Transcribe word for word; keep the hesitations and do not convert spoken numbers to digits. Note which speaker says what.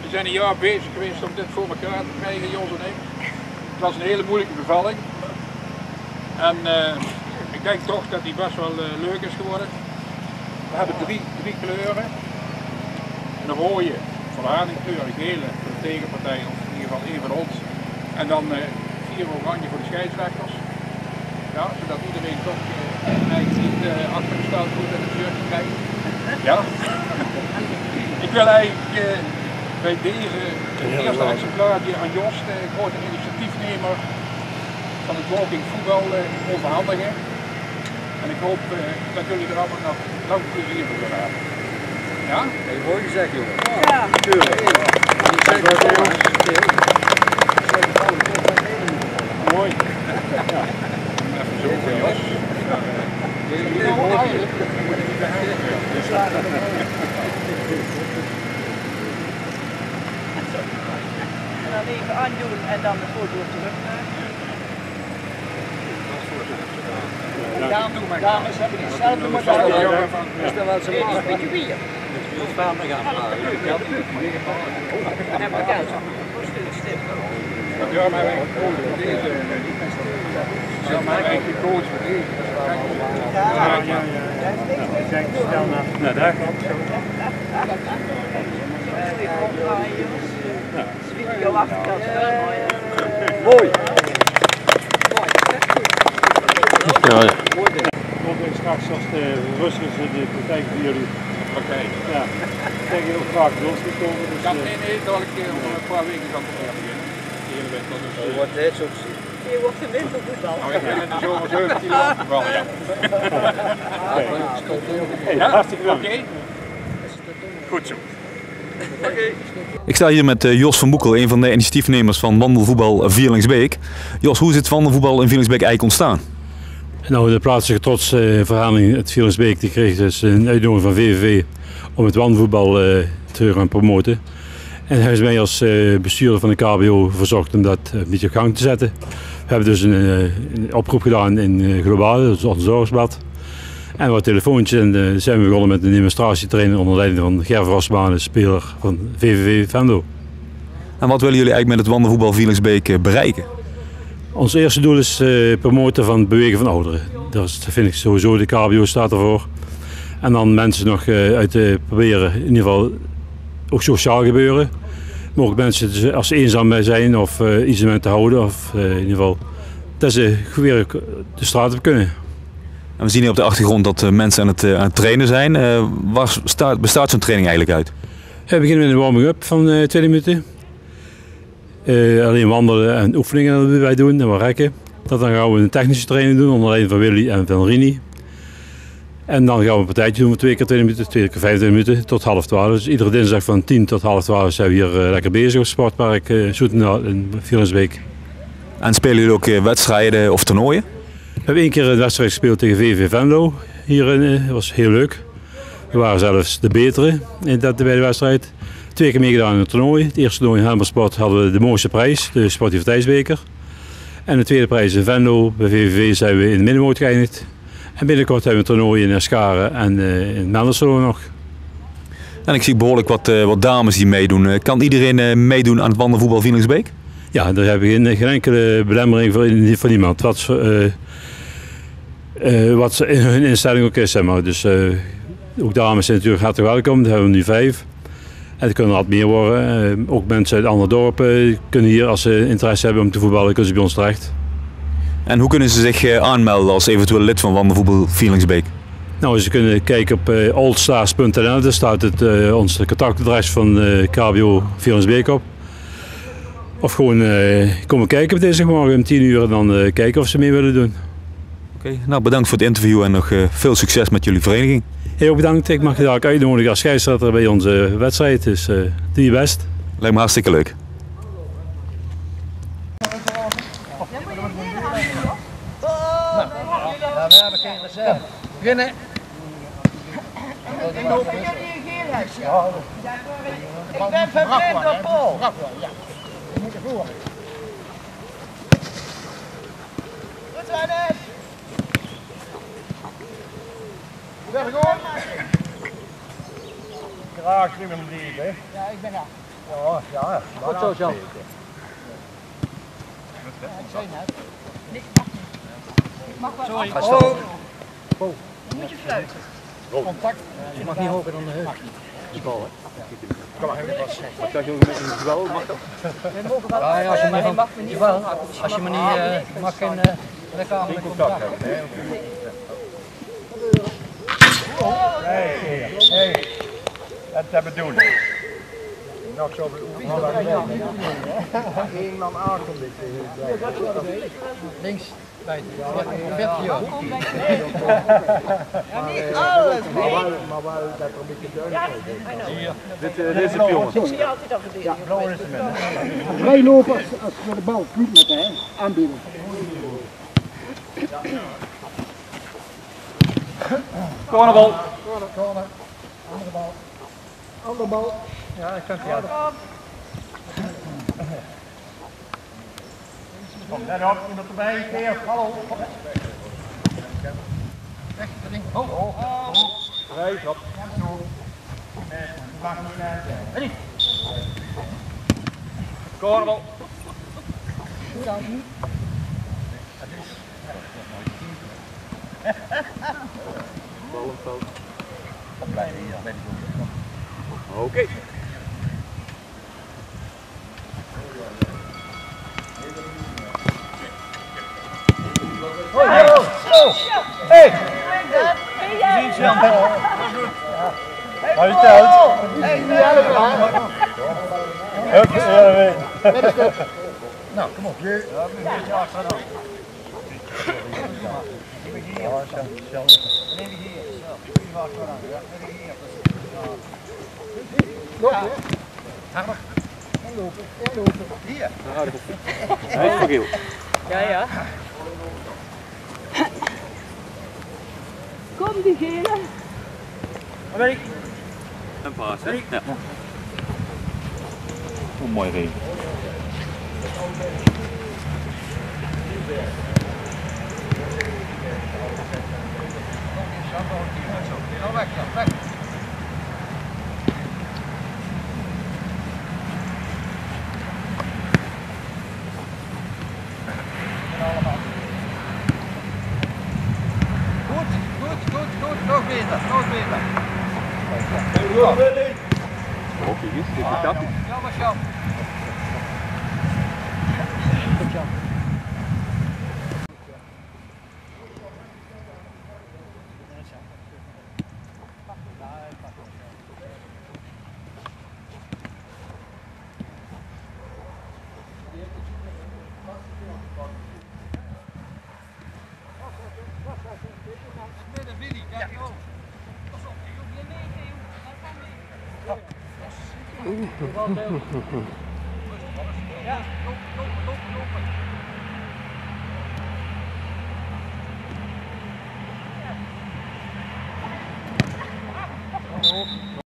Speaker 1: We zijn een jaar bezig geweest om dit voor elkaar te krijgen, Jos en ik. Het was een hele moeilijke bevalling. En uh, ik denk toch dat die best wel uh, leuk is geworden. We hebben drie, drie kleuren. Een rode voor de haringkleur, een gele voor de tegenpartij, of in ieder geval één van ons. En dan uh, vier oranje voor de scheidsrechters. Ja, zodat iedereen toch uh, eigenlijk niet uh, achter de staat goed in het shirt krijgt. Ja. Ik wil eigenlijk uh, bij deze het eerste exemplaartje aan Jos, de grote initiatiefnemer van het walking voetbal, uh, overhandigen. En ik hoop uh, dat jullie er allemaal nog lang plezier voor zullen hebben. Ja?
Speaker 2: Hey, mooi gezegd, jongen.
Speaker 3: Ja.
Speaker 2: Tuurlijk.
Speaker 1: Mooi. Ja. Even zo voor Jos.
Speaker 3: En dan even aandoen en dan de foto terug.
Speaker 2: Dames, dames hebben hetzelfde model. Is dat wel zo
Speaker 3: Een beetje bier.
Speaker 2: Dat staan we gaan.
Speaker 3: En we gaan zo.
Speaker 1: Ja, maar wij gekozen voor deze. Ja, maar wij gekozen voor deze. Ja, ja, ja.
Speaker 4: Kijk, stel naar, naar daar.
Speaker 2: Mooi.
Speaker 4: Ja, ja. Want straks als de Russen de praktijk voor jullie.
Speaker 1: Oké.
Speaker 4: Ja. Kijk je ook graag bij ons te komen. Dus,
Speaker 1: Ja, nee, nee, dat ik over een paar weken kan beginnen. De hele winter. Dus,
Speaker 2: Dat wordt net zo gezien.
Speaker 3: Je wordt de wintervoetbal.
Speaker 1: nou, ik wil in de zomer zeventien jaar gevallen, ja.
Speaker 4: Hey, hartstikke
Speaker 1: Oké.
Speaker 4: bedankt.
Speaker 1: Okay. Goed zo. Oké.
Speaker 5: Ik sta hier met uh, Jos van Boekel, een van de initiatiefnemers van wandelvoetbal Vierlingsbeek. Jos, hoe is het wandelvoetbal in Vierlingsbeek eigenlijk ontstaan?
Speaker 4: Nou, de plaatselijke trotsverhaling, het Vierlingsbeek, die kreeg dus een uitnodiging van V V V om het wandelvoetbal uh, te gaan promoten. En hij is mij als uh, bestuurder van de K B O verzocht om dat uh, een beetje op gang te zetten. We hebben dus een, uh, een oproep gedaan in uh, Globaal, dat is ons zorgsblad. En wat telefoontjes en uh, zijn we begonnen met een demonstratietrainer onder leiding van Ger Vosbaan, de speler van V V V Venlo.
Speaker 5: En wat willen jullie eigenlijk met het wandelvoetbal Vierlingsbeek uh, bereiken?
Speaker 4: Ons eerste doel is uh, promoten van het bewegen van ouderen. Dat vind ik sowieso, de K B O staat ervoor. En dan mensen nog uh, uit te proberen, in ieder geval ook sociaal gebeuren. Mogelijk mensen dus als ze eenzaam zijn of uh, isolement te houden. Of uh, in ieder geval dat ze weer de straat op kunnen.
Speaker 5: En we zien hier op de achtergrond dat uh, mensen aan het, uh, aan het trainen zijn. Uh, waar staat, bestaat zo'n training eigenlijk uit?
Speaker 4: We beginnen met een warming-up van uh, twee minuten. Uh, alleen wandelen en oefeningen dat wij doen en wat rekken. Dat dan gaan we een technische training doen onder leiding van Willy en van Rini. En dan gaan we een partijtje doen voor twee keer twintig minuten, twee keer vijfentwintig minuten tot half twaalf. Dus iedere dinsdag van tien tot half twaalf zijn we hier uh, lekker bezig op het sportpark uh, Zoetenaal in Vierlingsbeek.
Speaker 5: En spelen jullie ook uh, wedstrijden of toernooien?
Speaker 4: We hebben één keer een wedstrijd gespeeld tegen V V V Venlo hierin. Uh, dat was heel leuk. We waren zelfs de betere in dat, bij de wedstrijd. Twee keer meegedaan in het toernooi. Het eerste toernooi in Helmersport hadden we de mooiste prijs, de Sportiviteitsbeker. En de tweede prijs in Venlo, bij V V V zijn we in de middenmoot geëindigd. En binnenkort hebben we een toernooi in Escharen en uh, in Menderselo nog.
Speaker 5: En ik zie behoorlijk wat, uh, wat dames die meedoen. Uh, kan iedereen uh, meedoen aan het wandelvoetbal Vierlingsbeek?
Speaker 4: Ja, daar hebben we geen, geen enkele belemmering voor, voor niemand. Wat, uh, uh, wat in hun instelling ook is, zeg maar. Dus uh, ook dames zijn natuurlijk hartelijk welkom, daar hebben we nu vijf. En er kunnen er wat meer worden. Uh, ook mensen uit andere dorpen kunnen hier, als ze interesse hebben om te voetballen, kunnen ze bij ons terecht.
Speaker 5: En hoe kunnen ze zich uh, aanmelden als eventueel lid van wandelvoetbal Vierlingsbeek?
Speaker 4: Nou, ze kunnen kijken op uh, allstars punt n l, daar staat het, uh, ons contactadres van uh, K B O Vierlingsbeek op. Of gewoon uh, komen kijken op deze morgen om tien uur en dan uh, kijken of ze mee willen doen.
Speaker 5: Oké, okay, nou bedankt voor het interview en nog uh, veel succes met jullie vereniging.
Speaker 4: Heel bedankt, ik mag je daar uitnodigen als scheidsrechter bij onze wedstrijd, dus uh, doe je best.
Speaker 5: Lijkt me hartstikke leuk.
Speaker 2: Ja, we hebben geen reserve. Beginnen.
Speaker 3: Ik hoop dat jullie een geel hebben. Ik ben verblind door Paul.
Speaker 2: We moeten voor.
Speaker 3: Goed zo, Dennis.
Speaker 2: Daar gewoon.
Speaker 4: Graag, neem hem die, hè?
Speaker 3: Ja, ik ben er.
Speaker 2: Ja, ja. Goed zo, Jan.
Speaker 3: Sorry.
Speaker 2: Oh.
Speaker 3: Dan moet je fluiten.
Speaker 2: Contact. Je mag niet hoger dan de heup. Die bal, hè?
Speaker 1: Kom maar.
Speaker 5: Wat zeg je over met een duel? Mag dat?
Speaker 2: Ja, ja, als je me niet mag, jawel, als je me niet uh, mag in uh, de kamer
Speaker 1: Geen contact hebben. Nee. Hey, hey. Dat is de bedoeling. Nog zo
Speaker 2: Eén man aankomt. Links, bij veertig jaar.
Speaker 3: Ja, niet alles, nee.
Speaker 2: Maar wel dat er een beetje duidelijkheid is.
Speaker 5: Dit, uh, dit is de jongen.
Speaker 3: Ik zie altijd al verdedigen.
Speaker 1: nou is het
Speaker 6: Wij lopen als, als we de bal vliegt met hè, aanbieden.
Speaker 5: Cornerbal.
Speaker 2: Corner. Andere bal. Andere bal.
Speaker 1: Ja, ik kan het niet. Kom, let op, iemand erbij, keer, hallo.
Speaker 2: Weg, dat ding. Ho, ho, ho.
Speaker 1: Rechts op. Wacht niet naar. Ready. Cornerbal.
Speaker 5: Ballenveld.
Speaker 1: Blijven hier, ben ik
Speaker 5: Oké.
Speaker 1: Hey!
Speaker 3: Ziet je?
Speaker 1: Hij telt.
Speaker 3: Hey, nee.
Speaker 1: Hup, ja, weet.
Speaker 2: Nou, kom op. Je.
Speaker 5: Hij is voor geel.
Speaker 3: Ja, ja. Kom die gele.
Speaker 5: Een paas, hè? Ja. Een mooi regen.
Speaker 2: Nou weg, ja, weg. Goed, goed, goed, goed. Nog beter, nog beter.
Speaker 5: Op je is, dit is dat.
Speaker 2: Jammer, Jan. Goed, Jan. Midden, Willy, kijk je op. Pas op, je hoeft niet mee, Theo. Ja, lopen, lopen, lopen, lopen. Ja.